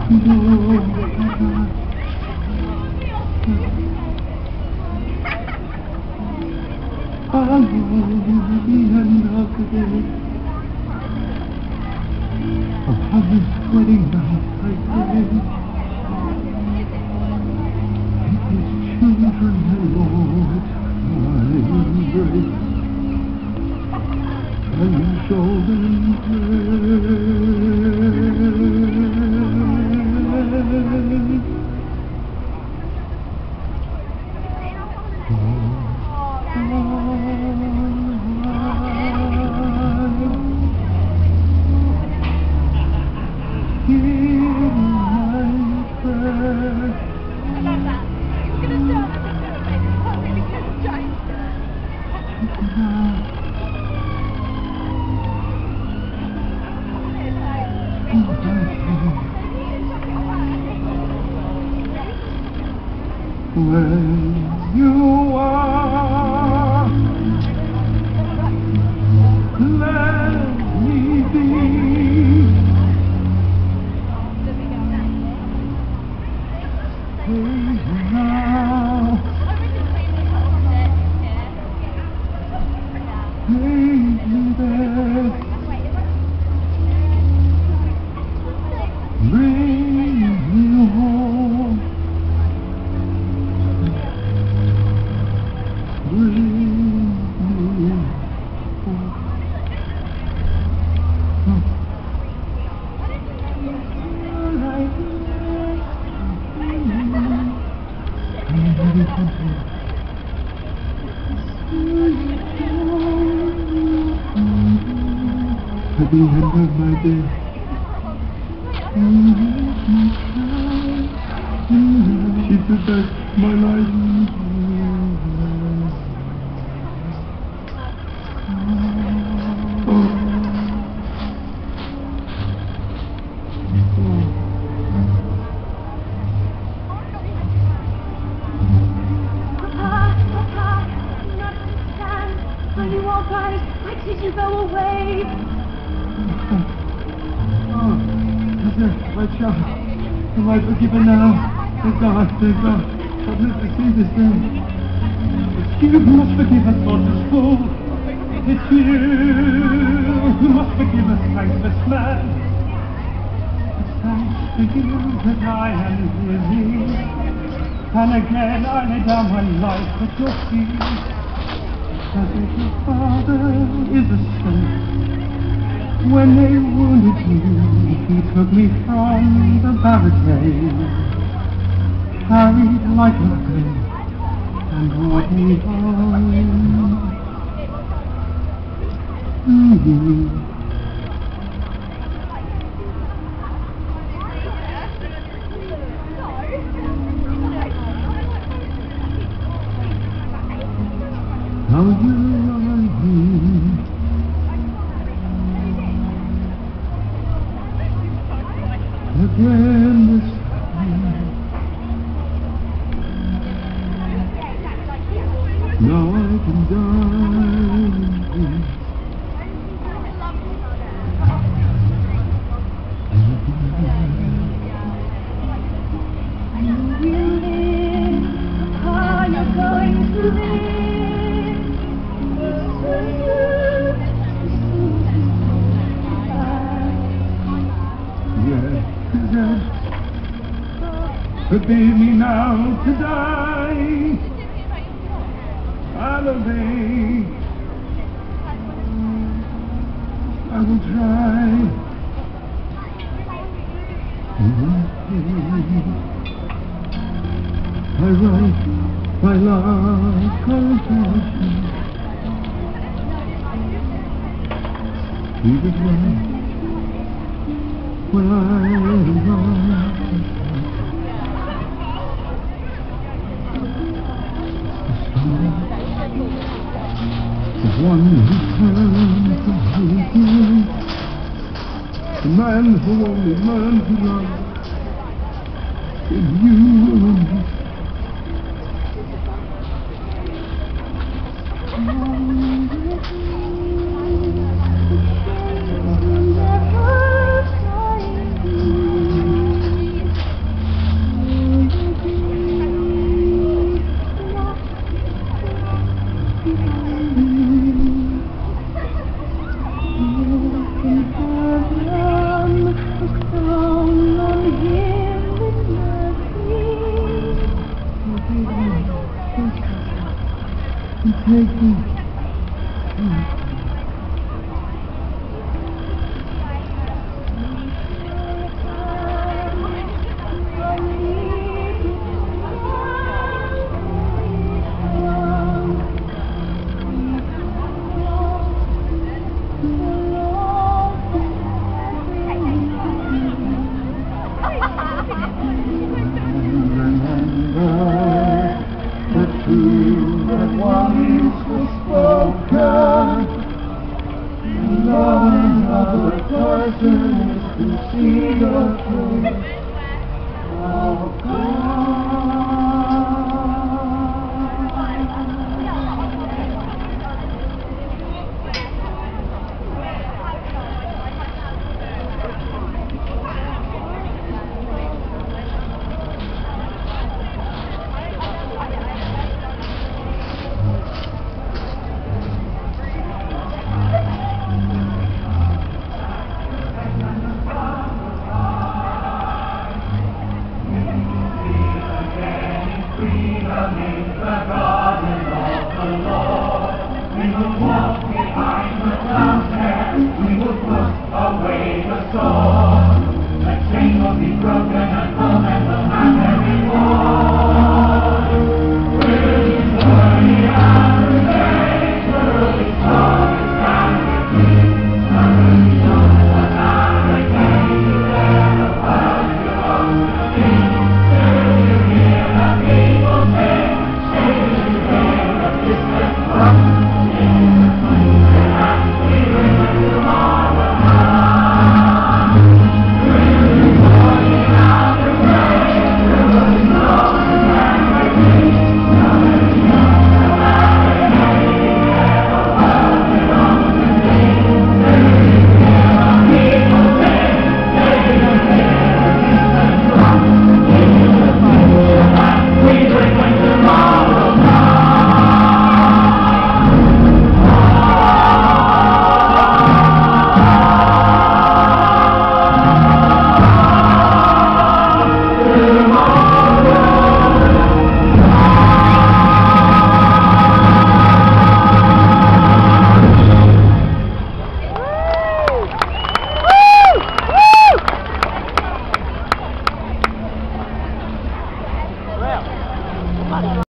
Wedding night I pray, his children the Lord embrace, and show them when you are, let me be. Hey now, baby, bring me home. At the end of my day, she's the best of my life. Did you go away? My child, am I forgiven now? Thank God, thank God. I've lived to see this day. You must forgive us for this fool. It's you who must forgive us, thankless man. It's thanks to you that I am living. And again I lay down my life at your feet. Because your father is a saint. When they wounded me, he took me from the barricade, carried like a babe, and brought me home. Now you are here. Again this time. Now I can die. You live, how you're going to live. Forgive me now to die. I'll obey. I will try. I write my last confession. He was right when I arrived. The one who turned from hate, the man who only learned to love in you alone. take me. The truth that once was spoken, love another person is to see your